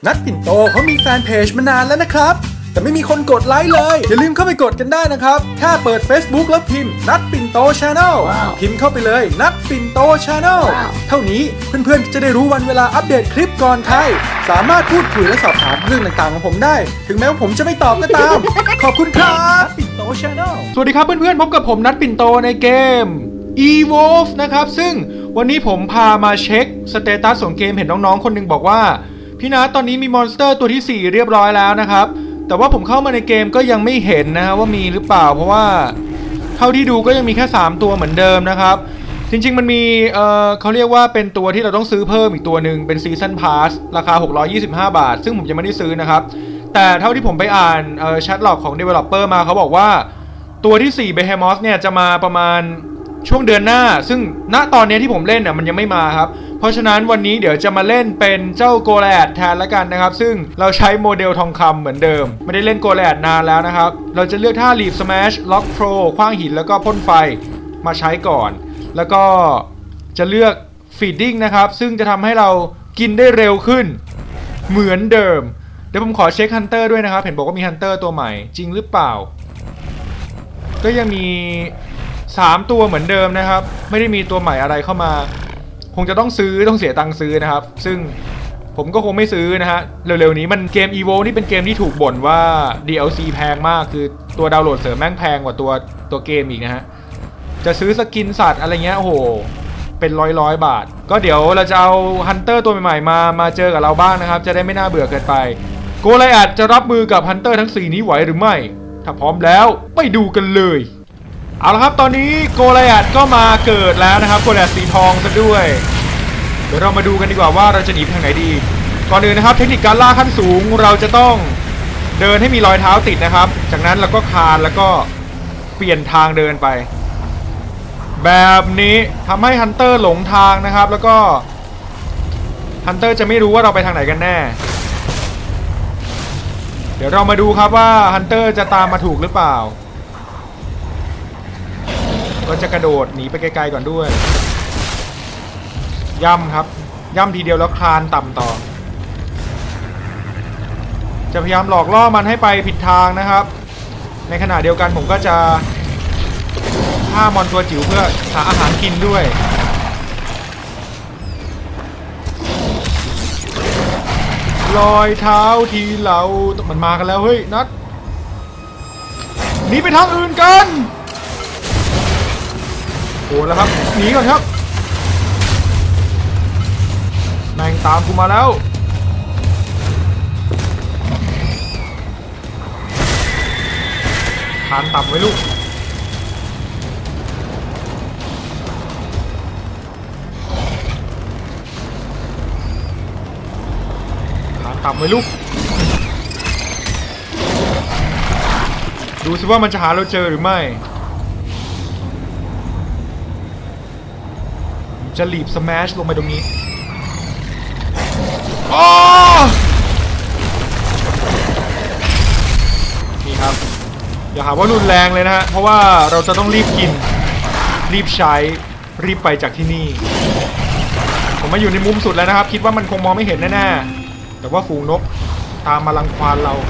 นัดปิ่นโตเขามีแฟนเพจมานานแล้วนะครับแต่ไม่มีคนกดไลค์เลยอย่าลืมเข้าไปกดกันได้นะครับแค่เปิด Facebook แล้วพิมพ์นัดปิ่นโต Channel พิมพ์เข้าไปเลยนัดปิ่นโต Channel เท่านี้เพื่อนๆจะได้รู้วันเวลาอัปเดตคลิปก่อนใครสามารถพูดคุยและสอบถามเรื่องต่างๆของผมได้ถึงแม้ว่าผมจะไม่ตอบก็ตามขอบคุณครับนัดปิ่นโต Channel สวัสดีครับเพื่อนๆพบกับผมนัดปิ่นโตในเกม Evolve นะครับซึ่งวันนี้ผมพามาเช็คสเตตัสของเกมเห็นน้องๆคนนึงบอกว่าพี่นัทตอนนี้มีมอนสเตอร์ตัวที่4เรียบร้อยแล้วนะครับแต่ว่าผมเข้ามาในเกมก็ยังไม่เห็นนะฮะว่ามีหรือเปล่าเพราะว่าเท่าที่ดูก็ยังมีแค่3ตัวเหมือนเดิมนะครับจริงๆมันมีเขาเรียกว่าเป็นตัวที่เราต้องซื้อเพิ่มอีกตัวหนึ่งเป็นซีซันพาสราคา625 บาทซึ่งผมยังไม่ได้ซื้อนะครับแต่เท่าที่ผมไปอ่านแชทล็อกของ Developer มาเขาบอกว่าตัวที่4 Behemoth เนี่ยจะมาประมาณช่วงเดือนหน้าซึ่งณตอนนี้ที่ผมเล่นเนี่ยมันยังไม่มาครับเพราะฉะนั้นวันนี้เดี๋ยวจะมาเล่นเป็นเจ้าโกลแอดแทนละกันนะครับซึ่งเราใช้โมเดลทองคำเหมือนเดิมไม่ได้เล่นโกลแอดนานแล้วนะครับเราจะเลือกท่า Leap Smash Lock Throw ขว้างหินแล้วก็พ่นไฟมาใช้ก่อนแล้วก็จะเลือก Feeding นะครับซึ่งจะทำให้เรากินได้เร็วขึ้นเหมือนเดิมเดี๋ยวผมขอเช็ค Hunter ด้วยนะครับเห็นบอกว่ามี Hunter ตัวใหม่จริงหรือเปล่าก็ยังมี3ตัวเหมือนเดิมนะครับไม่ได้มีตัวใหม่อะไรเข้ามาคงจะต้องซื้อต้องเสียตังค์ซื้อนะครับซึ่งผมก็คงไม่ซื้อนะฮะเร็วๆนี้มันเกม Evolve นี่เป็นเกมที่ถูกบ่นว่า DLC แพงมากคือตัวดาวน์โหลดเสริมแม่งแพงกว่าตัวเกมอีกนะฮะจะซื้อสกินสัตว์อะไรเงี้ยโอ้โหเป็นร้อยบาทก็เดี๋ยวเราจะเอาฮันเตอร์ตัวใหม่ๆมาเจอกับเราบ้างนะครับจะได้ไม่น่าเบื่อเกินไปโกไลแอดจะรับมือกับฮันเตอร์ทั้ง4นี้ไหวหรือไม่ถ้าพร้อมแล้วไปดูกันเลยเอาละครับตอนนี้โกลแอดก็มาเกิดแล้วนะครับโกลแอดสีทองซะด้วยเดี๋ยวเรามาดูกันดีกว่าว่าเราจะหนีไปทางไหนดีก่อนอื่นนะครับเทคนิคการล่าขั้นสูงเราจะต้องเดินให้มีรอยเท้าติดนะครับจากนั้นเราก็คานแล้วก็เปลี่ยนทางเดินไปแบบนี้ทำให้ฮันเตอร์หลงทางนะครับแล้วก็ฮันเตอร์จะไม่รู้ว่าเราไปทางไหนกันแน่เดี๋ยวเรามาดูครับว่าฮันเตอร์จะตามมาถูกหรือเปล่าก็จะกระโดดหนีไปไกลๆก่อนด้วยย่ำครับย่ำทีเดียวแล้วคลานต่ำต่อจะพยายามหลอกล่อมันให้ไปผิดทางนะครับในขณะเดียวกันผมก็จะฆ่ามอนตัวจิ๋วเพื่อหาอาหารกินด้วยรอยเท้าที่เรามันมากันแล้วเฮ้ยนัดหนีไปทางอื่นกันโอ้แล้วครับหนีก่อนครับแม่งตามกูมาแล้วฐานต่ำไว้ลูกฐานต่ำไว้ลูกดูสิว่ามันจะหาเราเจอหรือไม่จะลีบสแมชลงไปตรงนี้โอ้นี่ครับอย่าหาว่ารุนแรงเลยนะฮะเพราะว่าเราจะต้องรีบกินรีบใช้รีบไปจากที่นี่ผมมาอยู่ในมุมสุดแล้วนะครับคิดว่ามันคงมองไม่เห็นแน่ๆแต่ว่าฝูงนกตามมารังควานเรา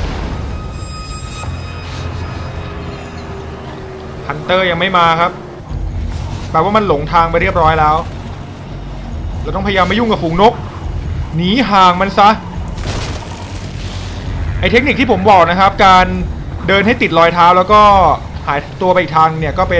ฮันเตอร์ยังไม่มาครับแปลว่ามันหลงทางไปเรียบร้อยแล้วเราต้องพยายามไม่ยุ่งกับฝูงนกหนีห่างมันซะไอเทคนิคที่ผมบอกนะครับการเดินให้ติดรอยเท้าแล้วก็หายตัวไปอีกทางเนี่ยก็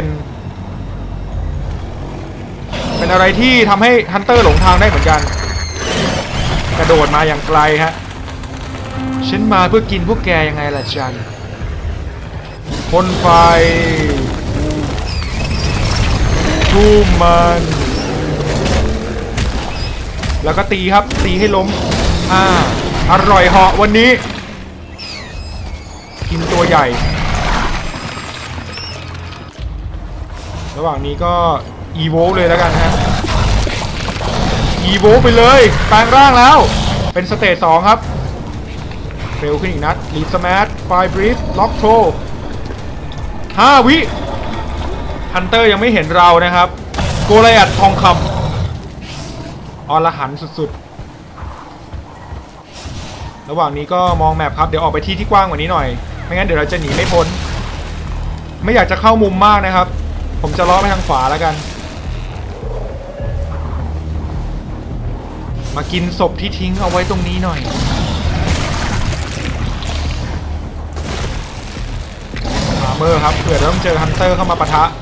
เป็นอะไรที่ทำให้ฮันเตอร์หลงทางได้เหมือนกันกระโดดมาอย่างไกลฮะฉันมาเพื่อกินพวกแกยังไงล่ะจันพ่นไฟทุ่มมันแล้วก็ตีครับตีให้ล้มอร่อยเหาะวันนี้กินตัวใหญ่ระหว่างนี้ก็อีโวเลยแล้วกันฮะอีโวไปเลยแปลงร่างแล้วเป็นสเตจ2ครับเร็วขึ้นอีกนัดลีดสแมชไฟบรีฟล็อกโทร5 วิฮันเตอร์ยังไม่เห็นเรานะครับโกลแอดทองคำอรหันต์สุดๆระหว่างนี้ก็มองแมพครับเดี๋ยวออกไปที่กว้างกว่านี้หน่อยไม่งั้นเดี๋ยวเราจะหนีไม่พ้นไม่อยากจะเข้ามุมมากนะครับผมจะล้อไปทางขวาแล้วกันมากินศพที่ทิ้งเอาไว้ตรงนี้หน่อยอาร์เมอร์ครับเผื่อต้องเจอฮันเตอร์เข้ามาปะทะ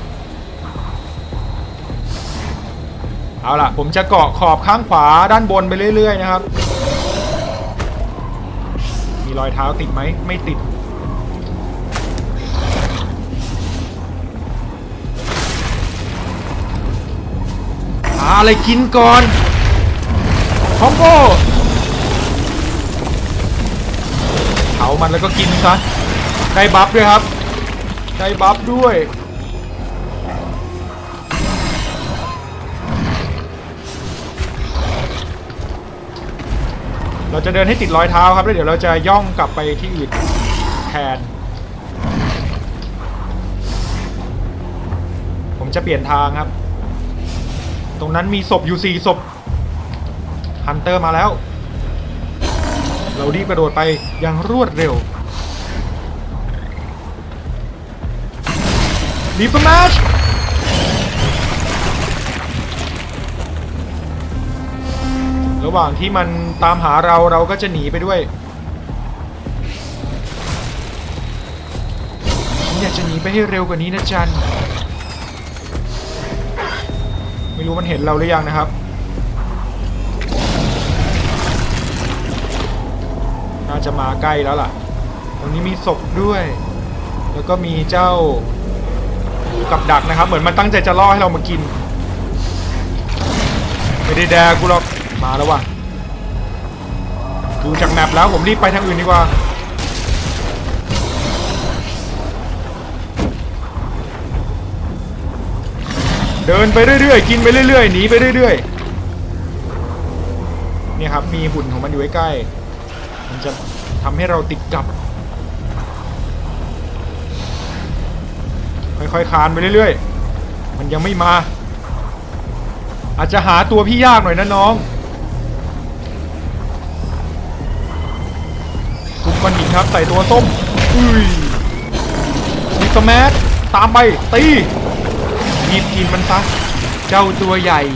เอาล่ะผมจะเกาะขอบข้างขวาด้านบนไปเรื่อยๆนะครับมีรอยเท้าติดไหมไม่ติดหาอะไรกินก่อนคอมโบเผามันแล้วก็กินซะได้บัฟด้วยครับได้บัฟด้วยเราจะเดินให้ติดรอยเท้าครับแล้วเดี๋ยวเราจะย่องกลับไปที่อื่นแทนผมจะเปลี่ยนทางครับตรงนั้นมีศพอยู่4 ศพฮันเตอร์มาแล้วเรารีบกระโดดไปอย่างรวดเร็วดีฟแมชระหว่างที่มันตามหาเราก็จะหนีไปด้วยผมอยากจะหนีไปให้เร็วกว่านี้นะจันไม่รู้มันเห็นเราหรือยังนะครับน่าจะมาใกล้แล้วล่ะตรงนี้มีศพด้วยแล้วก็มีเจ้ากับดักนะครับเหมือนมันตั้งใจจะล่อให้เรามากินไม่ได้แดกกูหรอกมาแล้วว่ะดูจากแมปแล้วผมรีบไปทางอื่นดีกว่าเดินไปเรื่อยๆกินไปเรื่อยๆหนีไปเรื่อยๆนี่ครับมีหุ่นของมันอยู่ใกล้ๆมันจะทำให้เราติดกับค่อยๆคานไปเรื่อยๆมันยังไม่มาอาจจะหาตัวพี่ยากหน่อยนะน้องทุกก้อนหินครับใส่ตัวส้มอุ้ยมีสแมชตามไปตีรีบกินมันซะเจ้าตัวใหญ่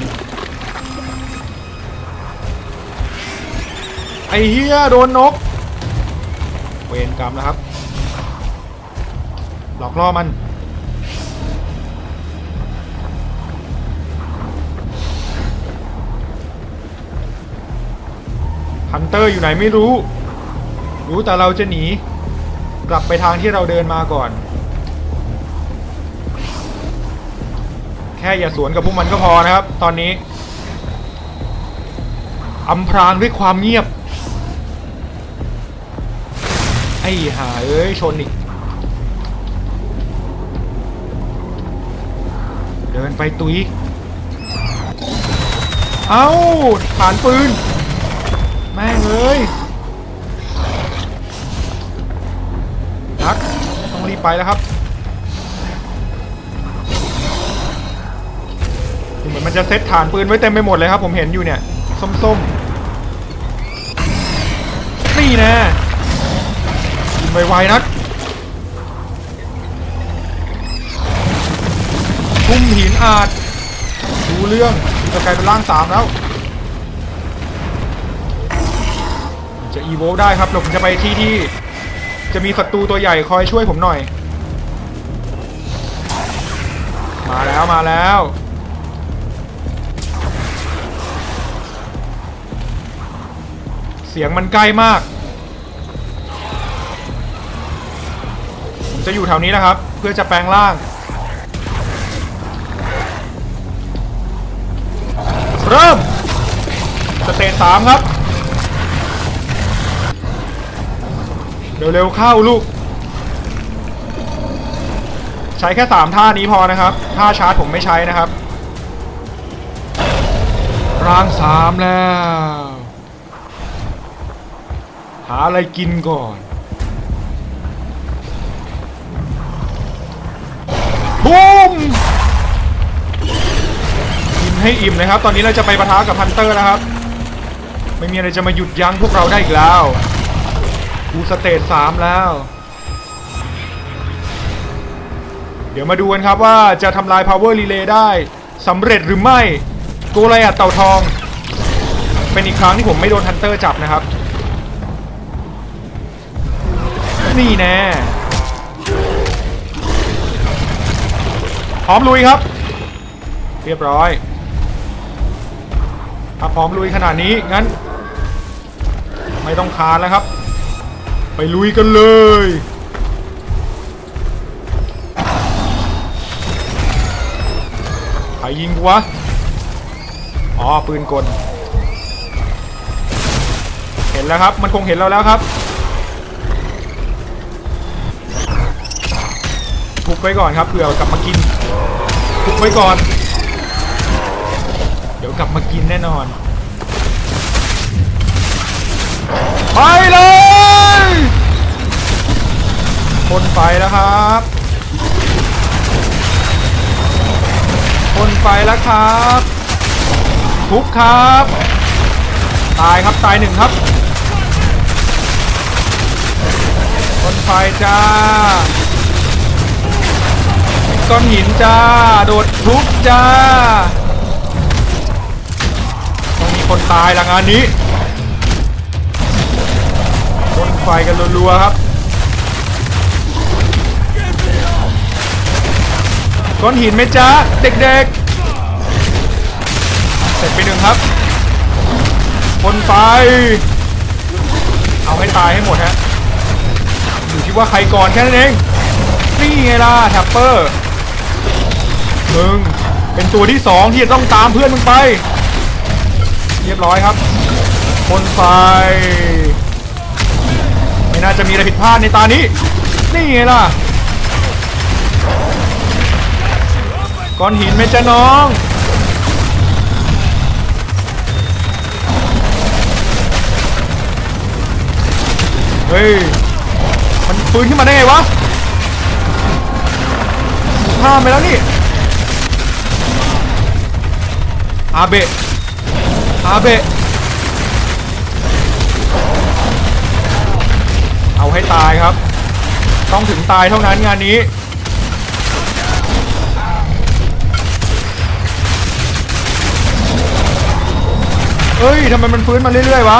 ไอ้เหี้ยโดนนกเวรกรรมนะครับหลอกล่อมันฮันเตอร์อยู่ไหนไม่รู้แต่เราจะหนีกลับไปทางที่เราเดินมาก่อนแค่อย่าสวนกับพวกมันก็พอนะครับตอนนี้อำพรางด้วยความเงียบไอ้ห่าเอ้ยชนอีกเดินไปตุยเอ้าฐานปืนแม่งเลยนักต้องรีบไปแล้วครับเหมือนมันจะเซตฐานปืนไว้เต็มไปหมดเลยครับผมเห็นอยู่เนี่ยส้มๆนี่นะยิงไวๆนักทุ่มหินอาจดูเรื่องจะกลายเป็นร่าง3แล้วจะอีโวได้ครับเราจะไปที่จะมีศัตรูตัวใหญ่คอยช่วยผมหน่อยมาแล้วเสียงมันใกล้มากผมจะอยู่แถวนี้นะครับเพื่อจะแปลงร่างเริ่มสเตจ3ครับเร็วๆเข้าลูกใช้แค่3ท่านี้พอนะครับท่าชาร์จผมไม่ใช้นะครับร่าง3แล้วหาอะไรกินก่อนบูมกินให้อิ่มเลยครับตอนนี้เราจะไปปะทะกับฮันเตอร์นะครับไม่มีอะไรจะมาหยุดยั้งพวกเราได้อีกแล้วกูสเตจ3แล้วเดี๋ยวมาดูกันครับว่าจะทำลาย Power Relay ได้สำเร็จหรือไม่โกไลอัดเต่าทองเป็นอีกครั้งที่ผมไม่โดนฮันเตอร์จับนะครับนี่แน่พร้อมลุยครับเรียบร้อยถ้าพร้อมลุยขนาดนี้งั้นไม่ต้องคานแล้วครับไปลุยกันเลยใครยิงกูวะอ๋อปืนกลเห็นแล้วครับมันคงเห็นเราแล้วครับทุบไว้ก่อนครับเผื่อกลับมากินทุบไว้ก่อนเดี๋ยวกลับมากินแน่นอนไปเลยพ่นไฟแล้วครับพ่นไฟแล้วครับทุบครับตายครับตาย1ครับพ่นไฟจ้าก้อนหินจ้าโดดทุบจ้าต้องมีคนตายหลังงานนี้พ่นไฟกันรัวๆครับก้อนหินไหมจ้าเด็กๆเสร็จไป1ครับพ่นไฟเอาให้ตายให้หมดฮะอยู่ที่ว่าใครก่อนแค่นั้นเองนี่ไงล่ะแท็ปเปอร์มึงเป็นตัวที่2ที่จะต้องตามเพื่อนมึงไปเรียบร้อยครับพ่นไฟไม่น่าจะมีอะไรผิดพลาดในตานี้นี่ไงล่ะก้อนหินไหมจ๊ะน้องเฮ้ยมันปืนขึ้นมาได้ไงวะข้ามไปแล้วนี่อาเบะเอาให้ตายครับต้องถึงตายเท่านั้นงานนี้เอ้ยทำไมมันฟื้นมาเรื่อยๆวะ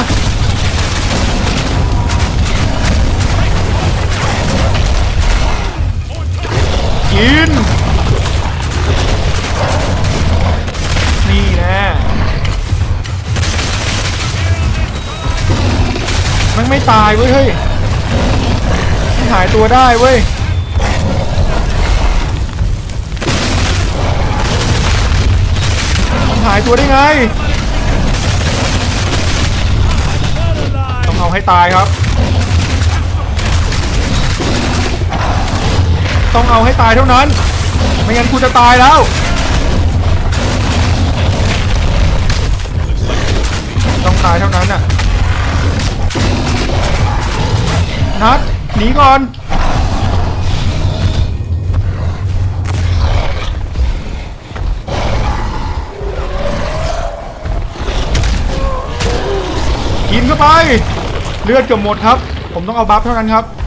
กินนี่แน่มันไม่ตายเว้ยเฮ้ยมันหายตัวได้เว้ยมันหายตัวได้ไงต้องเอาให้ตายครับต้องเอาให้ตายเท่านั้นไม่งั้นกูจะตายแล้วต้องตายเท่านั้นน่ะนัดหนีก่อนกินเข้าไปเลือดเกือบหมดครับผมต้องเอาบัฟเท่านั้นครับ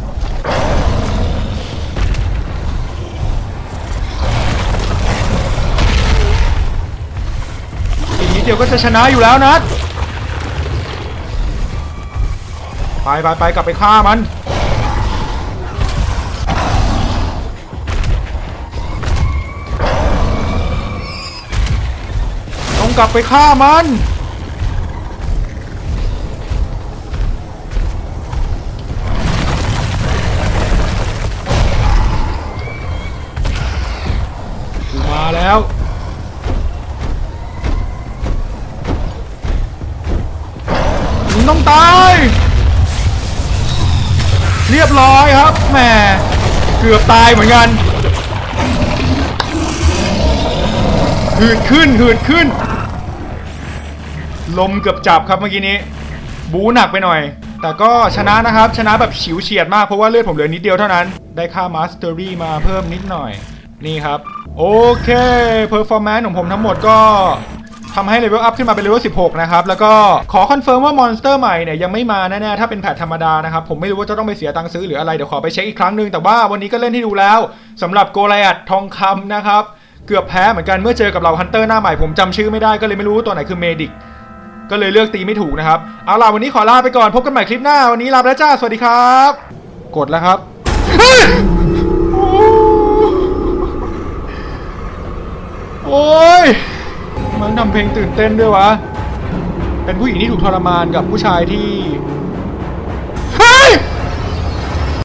เดี๋ยวก็จะชนะอยู่แล้วนะไปกลับไปฆ่ามันต้องกลับไปฆ่ามันมาแล้วต้องตายเรียบร้อยครับแหมเกือบตายเหมือนกันหืดขึ้นลมเกือบจับครับเมื่อกี้นี้บู๊หนักไปหน่อยแต่ก็ชนะนะครับชนะแบบฉิวเฉียดมากเพราะว่าเลือดผมเหลือนิดเดียวเท่านั้นได้ค่ามาสเตอรี่มาเพิ่มนิดหน่อยนี่ครับโอเคเพอร์ฟอร์แมนซ์ของผมทั้งหมดก็ทำให้เลเวลอัพขึ้นมาเป็นเลเวล16นะครับแล้วก็ขอคอนเฟิร์มว่ามอนสเตอร์ใหม่เนี่ยยังไม่มาแน่ๆถ้าเป็นแพทธรรมดานะครับผมไม่รู้ว่าจะต้องไปเสียตังค์ซื้อหรืออะไรเดี๋ยวขอไปเช็คอีกครั้งนึงแต่ว่าวันนี้ก็เล่นให้ดูแล้วสำหรับโกไลอัธทองคำนะครับเกือบแพ้เหมือนกันเมื่อเจอกับเราฮันเตอร์หน้าใหม่ผมจำชื่อไม่ได้ก็เลยไม่รู้ตัวไหนคือเมดิกก็เลยเลือกตีไม่ถูกนะครับเอาล่ะวันนี้ขอลาไปก่อนพบกันใหม่คลิปหน้าวันนี้ลาไปแล้วจ้าสวัสดีครับกดแล้วครับโอ้ยมันทำเพลงตื่นเต้นด้วยวะเป็นผู้หญิงที่ถูกทรมานกับผู้ชายที่